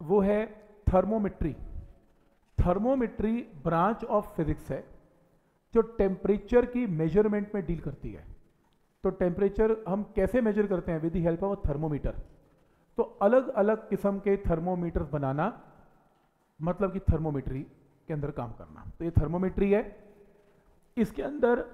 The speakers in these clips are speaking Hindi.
वो है thermometry. Thermometry branch of physics है जो टेम्परेचर की मेजरमेंट में डील करती है। तो टेम्परेचर हम कैसे मेजर करते हैं? With the help of thermometer. तो अलग अलग किस्म के थर्मोमीटर बनाना मतलब कि थर्मोमेट्री के अंदर काम करना। तो ये थर्मोमेट्री है। इसके अंदर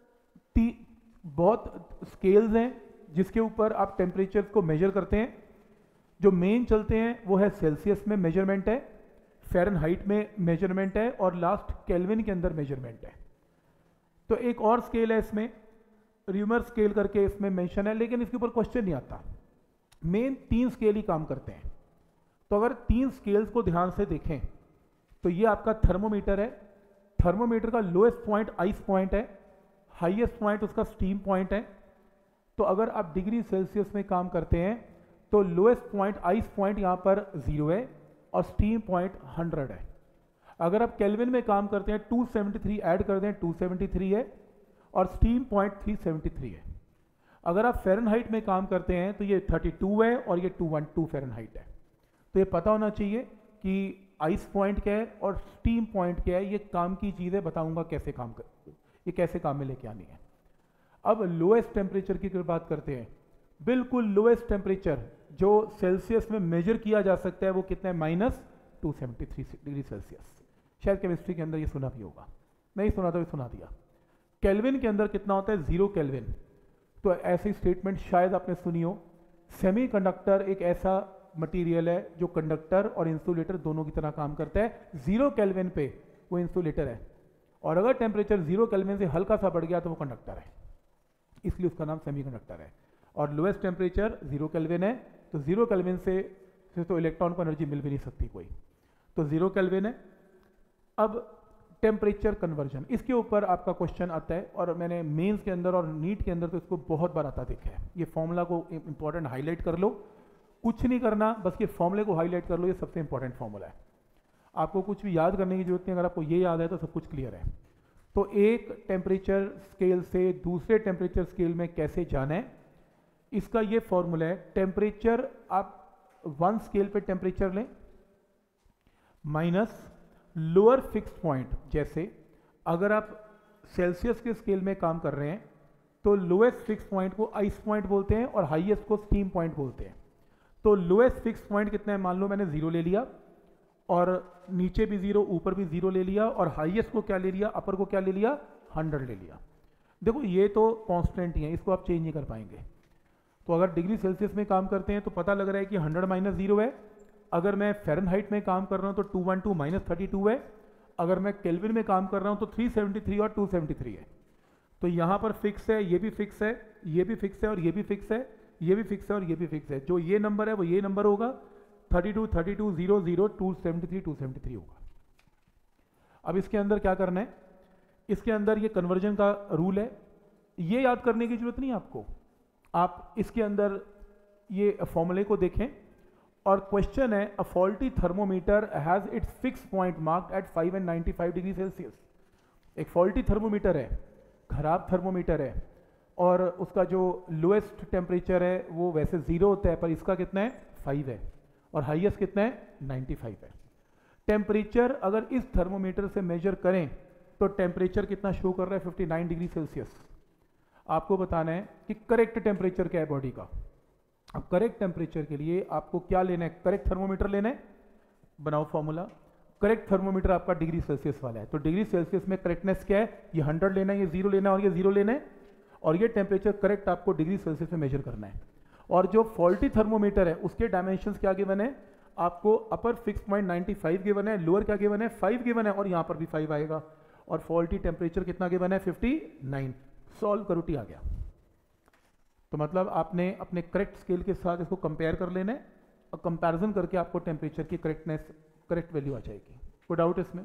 बहुत स्केल्स हैं जिसके ऊपर आप टेम्परेचर को मेजर करते हैं। जो मेन चलते हैं वो है सेल्सियस में मेजरमेंट है, फ़ारेनहाइट में मेजरमेंट है और लास्ट केल्विन के अंदर मेजरमेंट है। तो एक और स्केल है इसमें, र्यूमर स्केल करके इसमें मेंशन है, लेकिन इसके ऊपर क्वेश्चन नहीं आता। मेन 3 स्केल ही काम करते हैं। तो अगर 3 स्केल्स को ध्यान से देखें तो ये आपका थर्मोमीटर है। थर्मोमीटर का लोएस्ट पॉइंट आइस पॉइंट है, हाईएस्ट पॉइंट उसका स्टीम पॉइंट है। तो अगर आप डिग्री सेल्सियस में काम करते हैं तो लोएस्ट पॉइंट आइस पॉइंट यहाँ पर 0 है और स्टीम पॉइंट 100 है। अगर आप केल्विन में काम करते हैं 273 ऐड कर दें 273 है और स्टीम पॉइंट 373 है। अगर आप फ़ारेनहाइट में काम करते हैं तो ये 32 है और ये 212 फ़ारेनहाइट है। तो ये पता होना चाहिए कि आइस पॉइंट क्या है और स्टीम पॉइंट क्या है। ये काम की चीज़ें बताऊंगा कैसे काम कर, ये कैसे काम में लेके आनी है। अब लोएस्ट टेम्परेचर की बात करते हैं। बिल्कुल लोएस्ट टेम्परेचर जो सेल्सियस में मेजर किया जा सकता है वो कितना है? -273 डिग्री सेल्सियस। शायद केमिस्ट्री के अंदर ये सुना भी होगा, नहीं सुना तो सुना दिया। केल्विन के अंदर कितना होता है? 0 केल्विन। तो ऐसी स्टेटमेंट शायद आपने सुनी हो। सेमीकंडक्टर एक ऐसा मटेरियल है जो कंडक्टर और इंसुलेटर दोनों की तरह काम करता है। 0 केल्विन पे वो इंसुलेटर है और अगर टेम्परेचर 0 केल्विन से हल्का सा बढ़ गया तो वो कंडक्टर है, इसलिए उसका नाम सेमीकंडक्टर है। और लोएस्ट टेम्परेचर 0 केल्विन है, तो 0 केल्विन से तो इलेक्ट्रॉन को एनर्जी मिल भी नहीं सकती कोई, तो 0 केल्विन है। अब टेम्परेचर कन्वर्जन, इसके ऊपर आपका क्वेश्चन आता है और मैंने मेंस के अंदर और नीट के अंदर तो इसको बहुत बार आता देखा है। ये फॉर्मूला को इंपॉर्टेंट हाईलाइट कर लो, कुछ नहीं करना, बस ये फॉर्मूले को हाईलाइट कर लो। ये सबसे इंपॉर्टेंट फॉर्मूला है, आपको कुछ भी याद करने की जरूरत नहीं। अगर आपको ये याद है तो सब कुछ क्लियर है। तो एक टेम्परेचर स्केल से दूसरे टेम्परेचर स्केल में कैसे जाना है, इसका ये फॉर्मूला है। टेम्परेचर आप 1 स्केल पे टेम्परेचर लें माइनस लोअर फिक्स्ड पॉइंट। जैसे अगर आप सेल्सियस के स्केल में काम कर रहे हैं तो लोएस्ट फिक्स पॉइंट को आइस पॉइंट बोलते हैं और हाईएस्ट को स्टीम पॉइंट बोलते हैं। तो लोएस्ट फिक्स पॉइंट कितना है? मान लो मैंने 0 ले लिया और नीचे भी 0, ऊपर भी 0 ले लिया और हाईएस्ट को क्या ले लिया? अपर को क्या ले लिया? 100 ले लिया। देखो ये तो कांस्टेंट ही है, इसको आप चेंज नहीं कर पाएंगे। तो अगर डिग्री सेल्सियस में काम करते हैं तो पता लग रहा है कि 100 - 0 है। अगर मैं फ़ारेनहाइट में काम कर रहा हूं तो 212 - 32 है। अगर मैं केल्विन में काम कर रहा हूं तो 373 और 273 है। तो यहां पर फिक्स है, ये भी फिक्स है, ये भी फिक्स है और ये भी फिक्स है, ये भी फिक्स है और ये भी फिक्स है। जो ये नंबर है वो ये नंबर होगा, 32 32 0 0 273 273 होगा। अब इसके अंदर क्या करना है? इसके अंदर ये कन्वर्जन का रूल है, ये याद करने की जरूरत नहीं आपको। आप इसके अंदर ये फॉर्मूले को देखें और क्वेश्चन है, a faulty thermometer has its fix point marked at 5 and 95 degree Celsius. एक फॉल्टी थर्मोमीटर है, खराब थर्मोमीटर है और उसका जो लोएस्ट टेम्परेचर है वो वैसे 0 होता है, पर इसका कितना है? 5 है और हाईएस्ट कितना है? 95 है। टेम्परेचर अगर इस थर्मोमीटर से मेजर करें तो टेम्परेचर कितना शो कर रहा है? 59 डिग्री सेल्सियस। आपको बताना है कि करेक्ट टेम्परेचर क्या है बॉडी का। अब करेक्ट टेम्परेचर के लिए आपको क्या लेना है? करेक्ट थर्मोमीटर लेना है। बनाओ फॉर्मूला। करेक्ट थर्मोमीटर आपका डिग्री सेल्सियस वाला है, तो डिग्री सेल्सियस में करेक्टनेस क्या है? ये 100 लेना है, ये 0 लेना है और ये 0 लेना है और ये टेम्परेचर करेक्ट आपको डिग्री सेल्सियस में मेजर करना है। और जो फॉल्टी थर्मोमीटर है उसके डायमेंशंस क्या गिवन है? आपको अपर फिक्स पॉइंट 95 गिवन है, लोअर क्या गिवन है? 5 गिवन है और यहाँ पर भी 5 आएगा और फॉल्टी टेम्परेचर कितना गिवन है? 59। सॉल्व करो, टी आ गया। तो मतलब आपने अपने करेक्ट स्केल के साथ इसको कंपेयर कर लेना है और कंपैरिजन करके आपको टेम्परेचर की करेक्टनेस, करेक्ट वैल्यू आ जाएगी। कोई डाउट इसमें?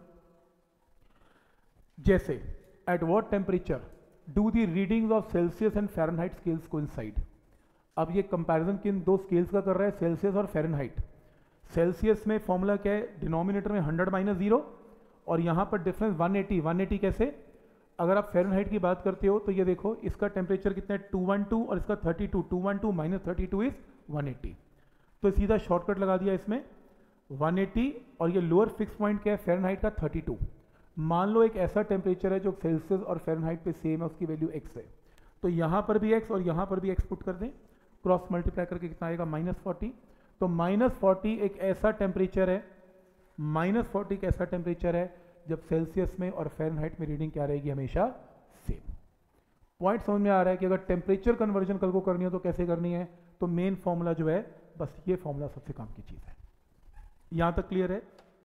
जैसे at what temperature do the readings of Celsius and Fahrenheit scales coincide. अब ये कंपैरिजन किन 2 स्केल्स का कर रहा है? सेल्सियस और फ़ारेनहाइट। सेल्सियस में फॉर्मूला क्या है? डिनोमिनेटर में 100 - 0 और यहाँ पर डिफरेंस 180। 180 कैसे? अगर आप फ़ारेनहाइट की बात करते हो तो ये देखो, इसका टेम्परेचर कितना है? 212 और इसका 32। 212 - 32 इज 180। तो सीधा शॉर्टकट लगा दिया इसमें। 180 और ये लोअर फिक्स पॉइंट क्या है फ़ारेनहाइट का 32। मान लो एक ऐसा टेम्परेचर है जो सेल्सियस और फ़ारेनहाइट पे सेम है, उसकी वैल्यू x है, तो यहाँ पर भी x और यहाँ पर भी x पुट कर दें, क्रॉस मल्टीप्लाई करके कितना आएगा -40। तो -40 एक ऐसा टेम्परेचर है, -40 एक ऐसा टेम्परेचर है जब सेल्सियस में और फ़ारेनहाइट में रीडिंग क्या रहेगी, हमेशा सेम। पॉइंट समझ में आ रहा है कि अगर टेम्परेचर कन्वर्जन कल को करनी हो तो कैसे करनी है, तो मेन फॉर्मूला जो है बस ये फॉर्मूला सबसे काम की चीज़ है। यहाँ तक क्लियर है?